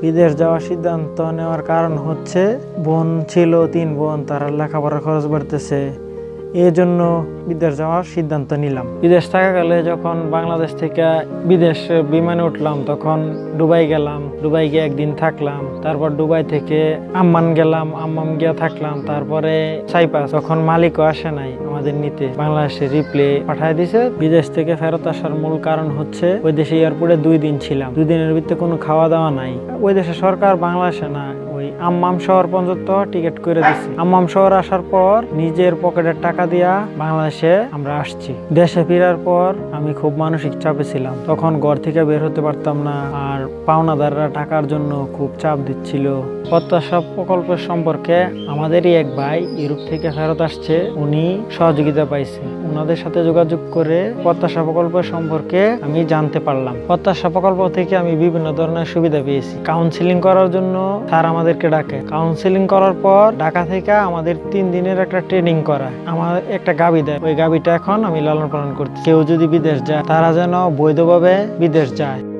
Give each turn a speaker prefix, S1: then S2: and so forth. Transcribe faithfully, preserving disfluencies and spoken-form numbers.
S1: বিদেশ যাওয়ার সিদ্ধান্ত নেওয়ার কারণ হচ্ছে বোন ছিল তিন বোন, তারা লেখাপড়ার খরচ বাড়তেছে, এই জন্য বিদেশ যাওয়ার সিদ্ধান্ত নিলাম। বিদেশ থাকাকালে যখন বাংলাদেশ থেকে বিদেশ বিমানে উঠলাম তখন দুবাই গেলাম, দুবাই গিয়ে একদিন থাকলাম, তারপর দুবাই থেকে আম্মান গেলাম, আম্মাম গিয়ে থাকলাম, তারপরে সাইপ্রাস। তখন মালিকও আসে নাই আমাদের নিতে, বাংলাদেশে রিপ্লে পাঠায় দিছে। বিদেশ থেকে ফেরত আসার মূল কারণ হচ্ছে ওই দেশে এয়ারপোর্টে দুই দিন ছিলাম, দুই দিনের ভিতরে কোনো খাওয়া দাওয়া নাই। ওই দেশে সরকার বাংলাদেশে না, ওই আম্মাম শহর পর্যন্ত টিকিট করে দিচ্ছে। আম্মাম শহর আসার পর নিজের পকেটের টাকা দিয়া বাংলাদেশে আমরা আসছি। দেশে ফেরার পর আমি খুব মানসিক চাপে ছিলাম, তখন ঘর থেকে বের হতে পারতাম না, আর পাওনাদাররা টাকার জন্য খুব চাপ দিচ্ছিল। প্রত্যাশা প্রকল্পের সম্পর্কে আমাদেরই এক ভাই ইউরোপ থেকে ফেরত আসছে, উনি সহযোগিতা পাইছে। ওনাদের সাথে যোগাযোগ করে প্রত্যাশা প্রকল্পের সম্পর্কে আমি জানতে পারলাম। প্রত্যাশা প্রকল্প থেকে আমি বিভিন্ন ধরনের সুবিধা পেয়েছি। কাউন্সিলিং করার জন্য স্যার আমাদেরকে ডাকে, কাউন্সিলিং করার পর ঢাকা থেকে আমাদের তিন দিনের একটা ট্রেনিং করায়, আমার একটা গাবি দেয়। ওই গাবিটা এখন আমি লালন পালন করছি। কেউ যদি বিদেশ যায় তারা যেন বৈধভাবে বিদেশ যায়।